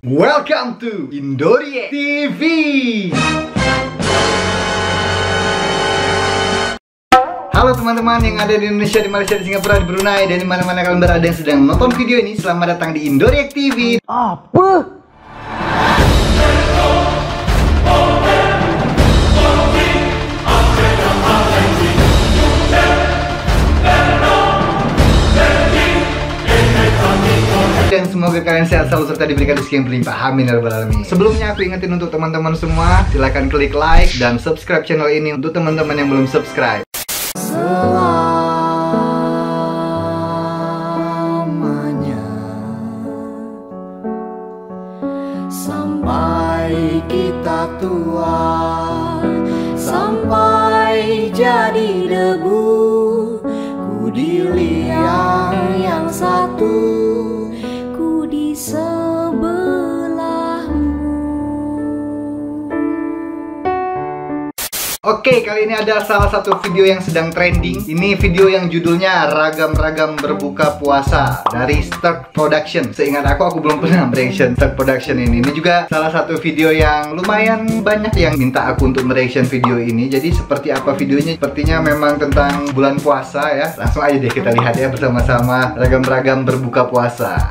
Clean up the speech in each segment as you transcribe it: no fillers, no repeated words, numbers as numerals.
Welcome to Indoreact TV. Halo teman-teman yang ada di Indonesia, di Malaysia, di Singapura, di Brunei, dan di mana-mana kalian berada yang sedang menonton video ini. Selamat datang di Indoreact TV. Apa? Dan semoga kalian sehat selalu serta diberikan rezeki yang berlimpah. Amin ya rabbal alamin. Sebelumnya aku ingetin untuk teman-teman semua, silahkan klik like dan subscribe channel ini untuk teman-teman yang belum subscribe. Selamanya sampai kita tua, sampai jadi debu, ku di liang yang satu, di sebelahmu. Oke, kali ini ada salah satu video yang sedang trending. Ini video yang judulnya Ragam-Ragam Berbuka Puasa dari Stark Production. Seingat aku belum pernah mereaction Stark Production ini. Ini juga salah satu video yang lumayan banyak yang minta aku untuk mereaction video ini. Jadi seperti apa videonya? Sepertinya memang tentang bulan puasa ya. Langsung aja deh kita lihat ya bersama-sama Ragam-Ragam Berbuka Puasa.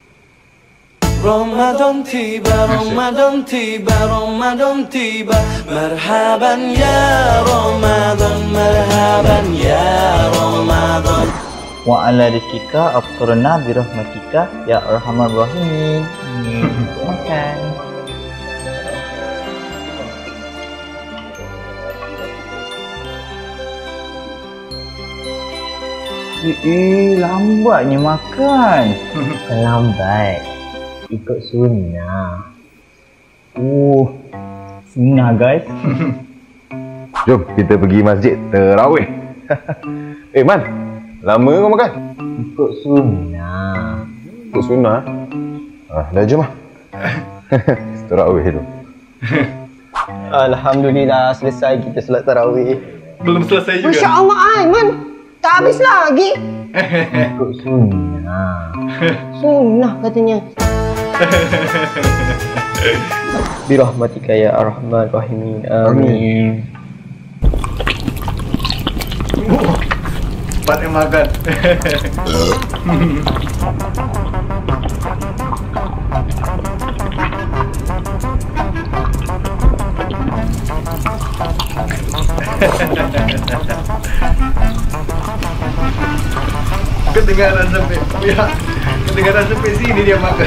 Ramadan tiba, Ramadan tiba, Ramadan tiba. Marhaban ya Ramadan, marhaban ya Ramadan. Wa ala rizqika aftarna bi rahmatika ya arhamar rahimin. Makan. Lambatnya makan. Lambat. Ikut sunnah. Sunnah guys. Jom kita pergi masjid terawih. Man, lama kau makan? Ikut sunnah. Ikut sunnah? Dah jom lah. Terawih tu. Alhamdulillah selesai kita solat tarawih. Belum selesai juga. Masya Allah, Aiman. Tak habis lagi. Ikut sunnah. Sunnah katanya. Birahmatika ya arhamar rahimin. Amin. Cepat yang makan. Kedengaran sampai ya, kedengaran sampai sini dia makan.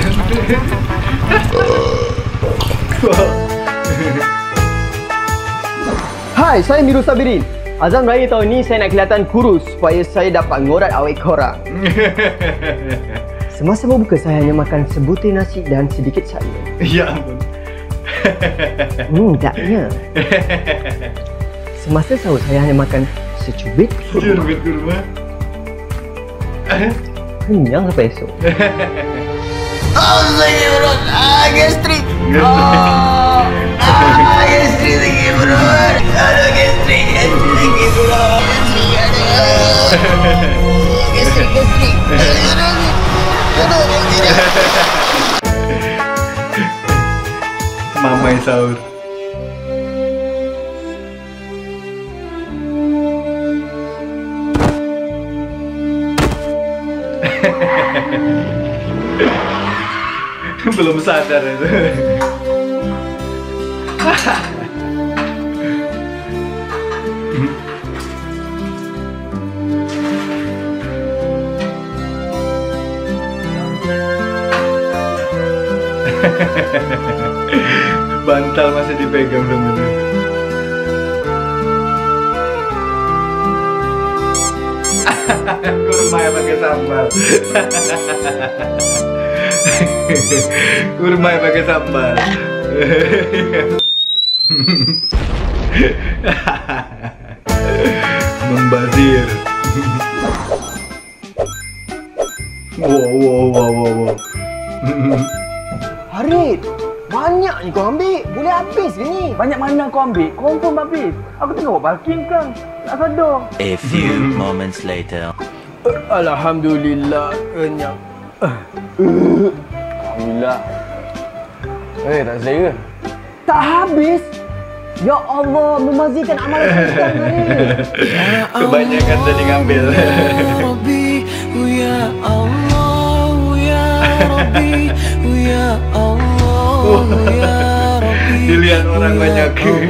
Hai, saya Miru Sabirin. Azam Raya tahun ini saya nak kelihatan kurus supaya saya dapat ngorat awet korang. Semasa berbuka saya hanya makan sebutir nasi dan sedikit sayur. Ya ampun. Taknya. Semasa sahur saya hanya makan secubit kurma. Cubit kurma. Kenyang sampai esok. Sakit perut, gastrik. Gastrik sakit perut. Aduh, gastrik sakit perut. Gastrik. Mamai sahur. Belum sadar itu. Bantal masih dipegang sama dia. Kurma yang pakai sambal. Kurma yang pakai sambal. Membazir. Wow. Harid, banyak ni kau ambil. Boleh habis ke ni? Banyak mana kau ambil? Confirm habis. Aku tengok buat parking kan. Tak sadar. A few moments later. Alhamdulillah kenyang. Alhamdulillah. Tak selera. Tak habis. Ya Allah, memazirkan amalan kita hari ni. Kebanyakan tadi ngambil. Rabbi, ya Allah, ya Rabbi, ya Allah, ya Rabbi. Dilihat orang banyak.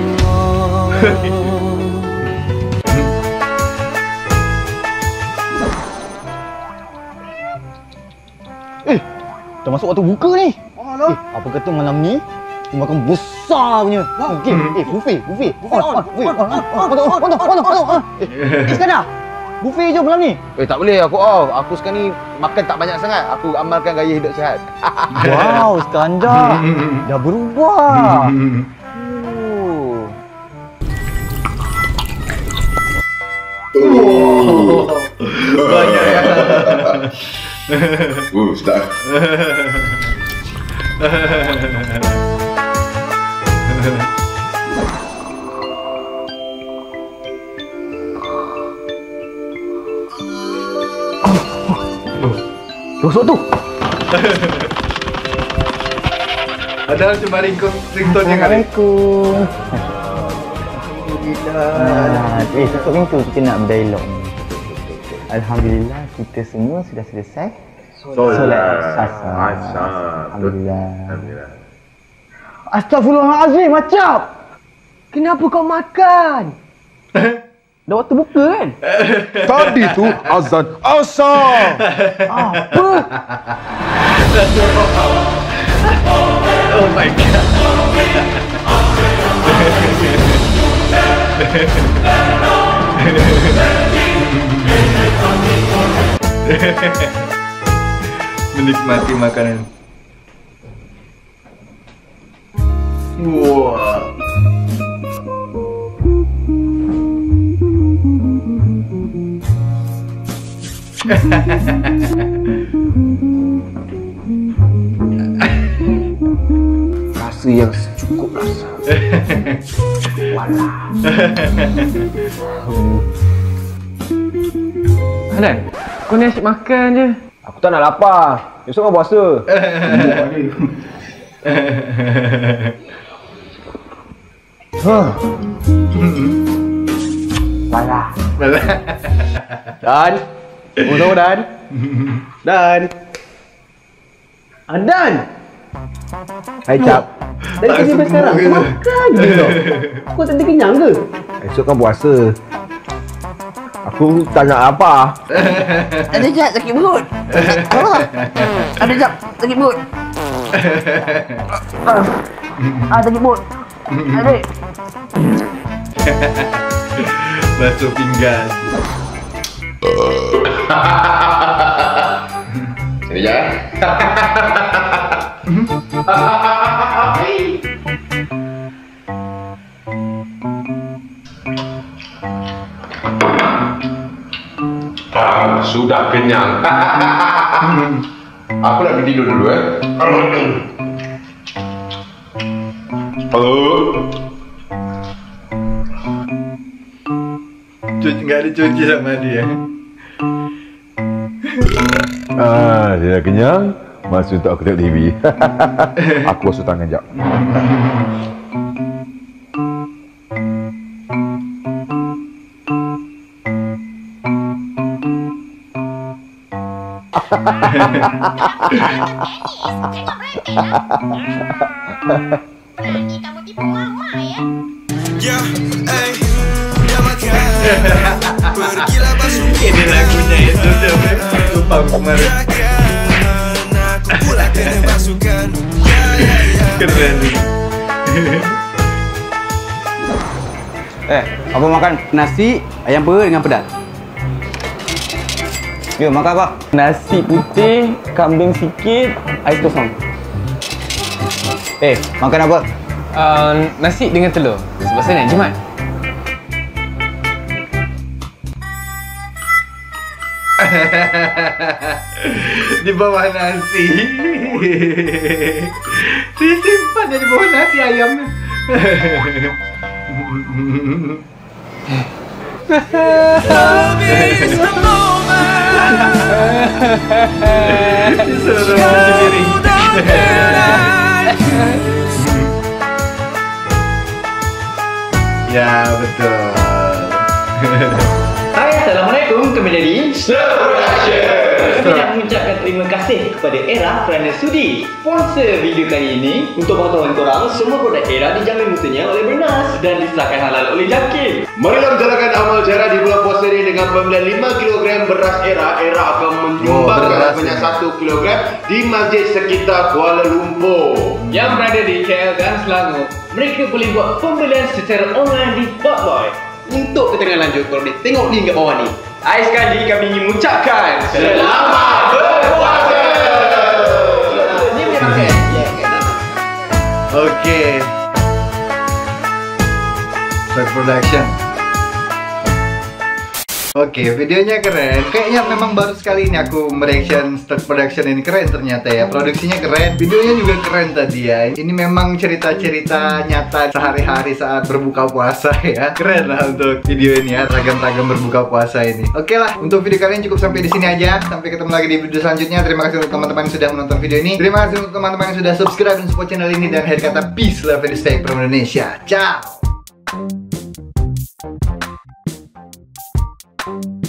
Dah masuk waktu buka ni. Apa kata malam ni kita makan besar punya. Okey, buffet. On. Iskandar. Buffet je malam ni. Tak boleh aku off. Aku sekarang ni makan tak banyak sangat. Aku amalkan gaya hidup sihat. Wow, Iskandar. Dah berubah. Banyak ya. Ustaz. Rosok tu. Padahal cuma ringtone yang ada. Assalamualaikum. Tutup pintu, kita nak berdialog ni. Alhamdulillah kita semua sudah selesai solat asar. Alhamdulillah. Astaghfirullahalazim, macam. Kenapa kau makan? Dah waktu buka kan? Tadi tu azan asar. Apa? Oh my god. Menikmati makanan. Wah. Rasa yang secukup rasa. Walah. Hanan, kau ni asyik makan je. Aku tak nak lapar. Besok kau puasa. Balah. Dan. Tunggu Dan. Dan. Dan. Hai Cap. Dari tadi sampai sekarang kau makan je tau. Kau tak ada kenyang ke? Esok kan puasa. Aku tak nak lapar. Ada Jap sakit perut. Apa? Ada Jap sakit perut. Sakit perut. Adik. Basuh pinggan. Sini je. Sudah kenyang. Aku nak pergi tidur dulu Halo. Nggak ada cuci sama dia. Dia dah kenyang. Masa untuk aku tengok TV. Aku basuh tangan jap. Kamu tipu mama ya. Ya, dia makan. Pergilah basuh Ini lagunya itu lupa kemarin. aku pula kena basuhkan. Keren. Apa makan? Nasi, ayam perut dengan pedas. Yo, makan apa? Nasi putih, kambing sikit, ais kosong. Makan apa? Nasi dengan telur. Sebab saya nak jimat. Di bawah nasi. Disimpan di bawah nasi ayam. Disuruh sendiri. Betul. Hai, Assalamualaikum. Kami dari Kami nak mengucapkan terima kasih kepada Era kerana sudi sponsor video kali ini. Untuk pengetahuan korang, semua produk Era dijamin mutunya oleh Bernas dan disahkan halal oleh JAKIM. Marilah menjalankan amal cara di bulan puasa ini dengan pembelian 5 kg beras Era. Era akan menyumbangkan sebanyak 1 kg di masjid sekitar Kuala Lumpur yang berada di KL dan Selangor. Mereka boleh buat pembelian secara online di Botboy. Untuk keterangan lanjut, korang boleh tengok link kat bawah ni. Akhir sekali kami ingin mengucapkan Selamat berpuasa. Okey. Start production. Oke, videonya keren. Kayaknya memang baru sekali ini aku mereaction Start Production ini. Keren ternyata ya. Produksinya keren, videonya juga keren tadi ya. Ini memang cerita-cerita nyata sehari-hari saat berbuka puasa ya. Keren lah untuk video ini ya, ragam-ragam berbuka puasa ini. Oke lah, untuk video kali ini cukup sampai di sini aja. Sampai ketemu lagi di video selanjutnya. Terima kasih untuk teman-teman yang sudah menonton video ini. Terima kasih untuk teman-teman yang sudah subscribe dan support channel ini. Dan akhir kata, peace, love, and respect from Indonesia. Ciao.